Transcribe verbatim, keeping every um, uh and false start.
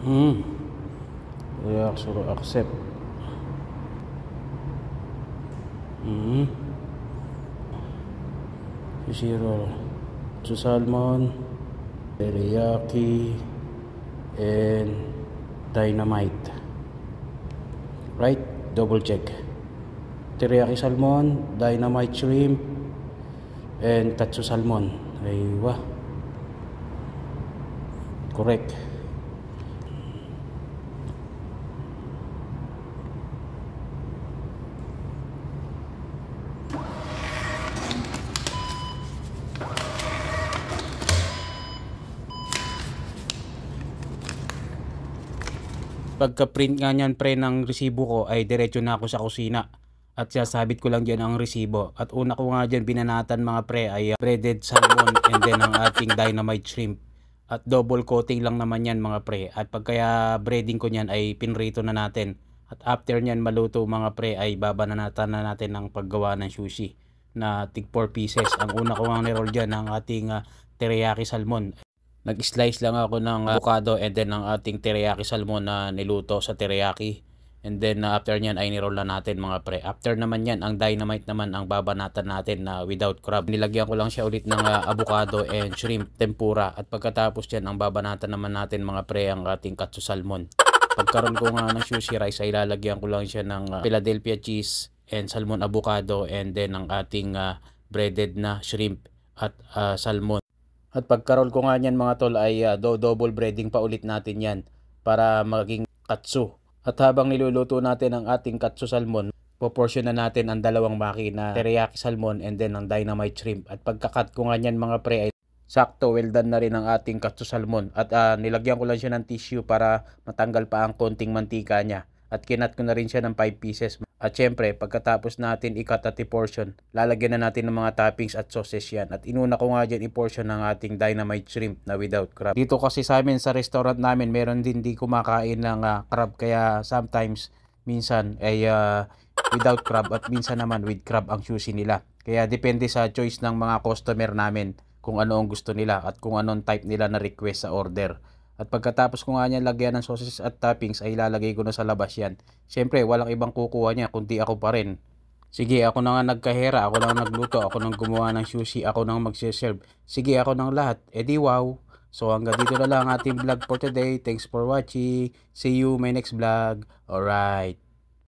Hmm. Reaction accept. Hmm. Sushi roll. So salmon, teriyaki, and dynamite. Right? Double check. Teriyaki salmon, dynamite shrimp, and katsu salmon. Aywa. Correct. Pagka-print nga niyan pre ng resibo ko ay diretso na ako sa kusina at sasabit ko lang dyan ang resibo. At una ko nga dyan binanatan mga pre ay uh, breaded salmon and then ang ating dynamite shrimp. At double coating lang naman yan mga pre. At pagkaya breading ko niyan ay pinrito na natin. At after niyan maluto mga pre ay babanatan na natin ang paggawa ng sushi na tig four pieces. Ang una ko nga niroll dyan ang ating uh, teriyaki salmon. Nag-slice lang ako ng avocado and then ang ating teriyaki salmon na niluto sa teriyaki. And then uh, after nyan ay niroll na natin mga pre. After naman yan, ang dynamite naman ang babanatan natin na uh, without crab. Nilagyan ko lang siya ulit ng uh, avocado and shrimp tempura. At pagkatapos yan, ang babanatan naman natin mga pre ang ating katsu salmon. Pagkaroon ko nga ng sushi rice ay lalagyan ko lang siya ng uh, Philadelphia cheese and salmon avocado and then ang ating uh, breaded na shrimp at uh, salmon. At pagkarol ko nga niyan mga tol ay uh, do double breading pa ulit natin yan para maging katsu. At habang niluluto natin ang ating katsu salmon, proportion na natin ang dalawang maki na teriyaki salmon and then ang dynamite shrimp. At pagkakat ko nga niyan mga pre ay sakto, well done na rin ang ating katsu salmon. At uh, nilagyan ko lang siya ng tissue para matanggal pa ang konting mantika niya. At kinat ko na rin siya ng five pieces. At syempre, pagkatapos natin i-cut at i-portion, lalagyan na natin ng mga toppings at sauces yan. At inuna ko nga dyan i-portion ng ating dynamite shrimp na without crab. Dito kasi sa amin sa restaurant namin, meron din di kumakain ng uh, crab. Kaya sometimes, minsan ay uh, without crab at minsan naman with crab ang sushi nila. Kaya depende sa choice ng mga customer namin kung ano ang gusto nila at kung anong type nila na request sa order. At pagkatapos ko nga niya lagyan ng sauces at toppings ay ilalagay ko na sa labas yan. Siyempre walang ibang kukuha niya kundi ako pa rin. Sige, ako na nga nagkahera, ako na nga nagluto, ako nang gumawa ng sushi, ako nang magsiserve. Sige, ako nang lahat. E di wow. So hanggang dito na lang ating vlog for today. Thanks for watching. See you my next vlog. Alright.